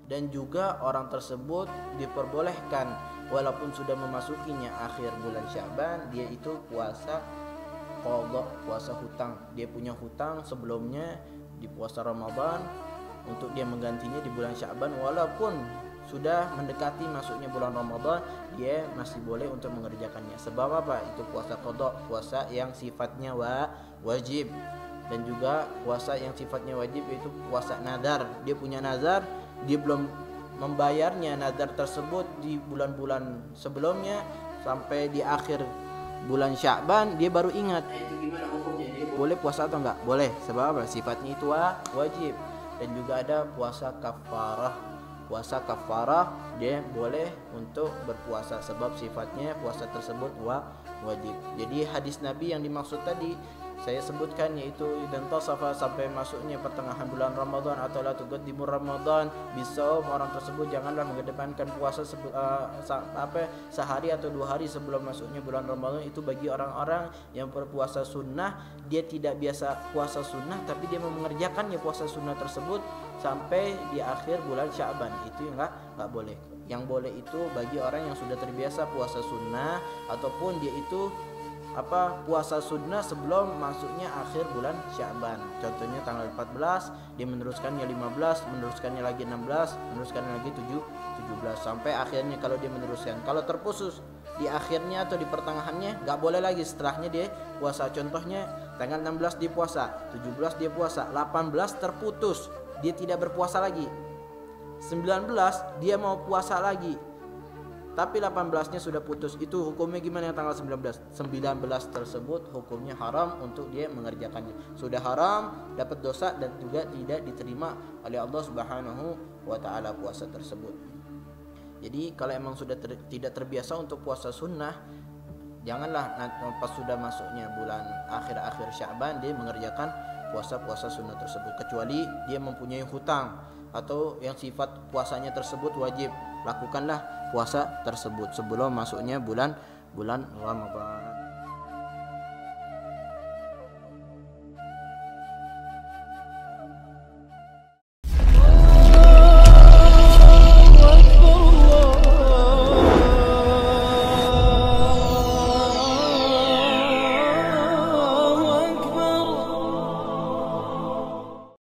Dan juga orang tersebut diperbolehkan walaupun sudah memasukinya akhir bulan Sya'ban, dia itu puasa qadha, puasa hutang. Dia punya hutang sebelumnya di puasa Ramadan, untuk dia menggantinya di bulan Sya'ban, walaupun sudah mendekati masuknya bulan Ramadan, dia masih boleh untuk mengerjakannya. Sebab apa? Itu puasa qadha, puasa yang sifatnya wajib. Dan juga puasa yang sifatnya wajib yaitu puasa nazar. Dia punya nazar, dia belum membayarnya nazar tersebut di bulan-bulan sebelumnya, sampai di akhir bulan Sya'ban dia baru ingat. Itu gimana hukumnya? Dia boleh puasa atau enggak? Boleh. Sebab apa? Sifatnya itu wajib. Dan juga ada puasa kafarah. Puasa kafarah dia boleh untuk berpuasa sebab sifatnya puasa tersebut wajib. Jadi hadis Nabi yang dimaksud tadi saya sebutkan, yaitu dan tasafa, sampai masuknya pertengahan bulan Ramadan, atau la tuqaddimu Ramadan bisawm, orang tersebut janganlah mengedepankan puasa sehari atau 2 hari sebelum masuknya bulan Ramadan. Itu bagi orang-orang yang berpuasa sunnah, dia tidak biasa puasa sunnah tapi dia mengerjakannya puasa sunnah tersebut sampai di akhir bulan Sya'ban. Itu enggak boleh. Yang boleh itu bagi orang yang sudah terbiasa puasa sunnah, ataupun dia itu puasa sunnah sebelum masuknya akhir bulan Sya'ban. Contohnya tanggal 14 dia meneruskannya 15, meneruskannya lagi 16, meneruskannya lagi 17 sampai akhirnya. Kalau dia meneruskan, kalau terputus di akhirnya atau di pertengahannya, nggak boleh lagi setelahnya dia puasa. Contohnya tanggal 16 dia puasa, 17 dia puasa, 18 terputus, dia tidak berpuasa lagi, 19 dia mau puasa lagi tapi 18-nya sudah putus. Itu hukumnya gimana yang tanggal 19? 19 tersebut hukumnya haram untuk dia mengerjakannya. Sudah haram, dapat dosa, dan juga tidak diterima oleh Allah Subhanahu wa taala puasa tersebut. Jadi kalau emang sudah tidak terbiasa untuk puasa sunnah, janganlah pas sudah masuknya bulan akhir-akhir Sya'ban dia mengerjakan puasa-puasa sunnah tersebut, kecuali dia mempunyai hutang atau yang sifat puasanya tersebut wajib. Lakukanlah puasa tersebut sebelum masuknya bulan Ramadan.